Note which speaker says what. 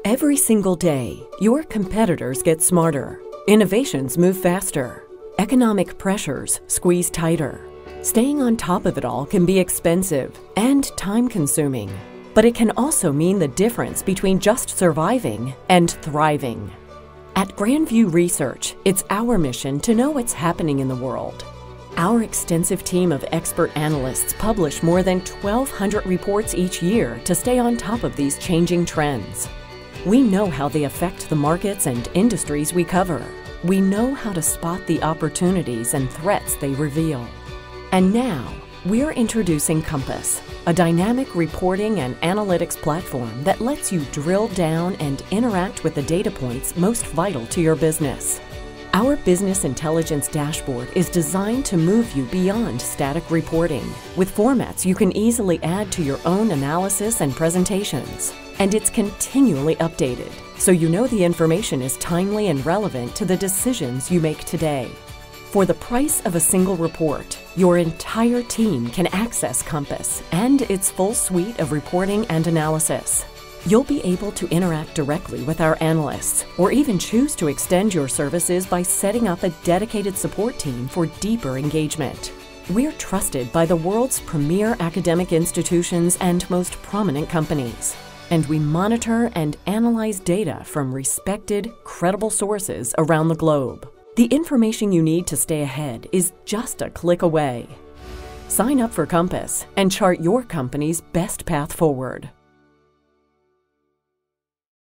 Speaker 1: Every single day, your competitors get smarter, innovations move faster, economic pressures squeeze tighter. Staying on top of it all can be expensive and time-consuming, but it can also mean the difference between just surviving and thriving. At Grandview Research, it's our mission to know what's happening in the world. Our extensive team of expert analysts publish more than 1,200 reports each year to stay on top of these changing trends. We know how they affect the markets and industries we cover. We know how to spot the opportunities and threats they reveal. And now, we're introducing Compass, a dynamic reporting and analytics platform that lets you drill down and interact with the data points most vital to your business. Our business intelligence dashboard is designed to move you beyond static reporting, with formats you can easily add to your own analysis and presentations. And it's continually updated, so you know the information is timely and relevant to the decisions you make today. For the price of a single report, your entire team can access Compass and its full suite of reporting and analysis. You'll be able to interact directly with our analysts, or even choose to extend your services by setting up a dedicated support team for deeper engagement. We're trusted by the world's premier academic institutions and most prominent companies. And we monitor and analyze data from respected, credible sources around the globe. The information you need to stay ahead is just a click away. Sign up for Compass and chart your company's best path forward.